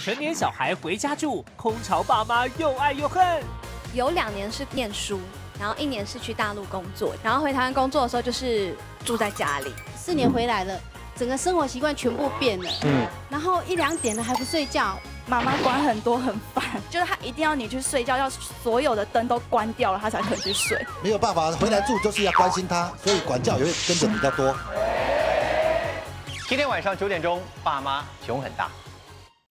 成年小孩回家住，空巢爸妈又爱又恨。 有2年是念书，然后1年是去大陆工作，然后回台湾工作的时候就是住在家里。 4年回来了，整个生活习惯全部变了。然后1、2点了还不睡觉， 妈妈管很多很烦，就是她一定要你去睡觉，要所有的灯都关掉了，她才肯去睡。 没有办法，回来住就是要关心他，所以管教也会跟着比较多。 今天晚上9点钟，爸妈熊很大。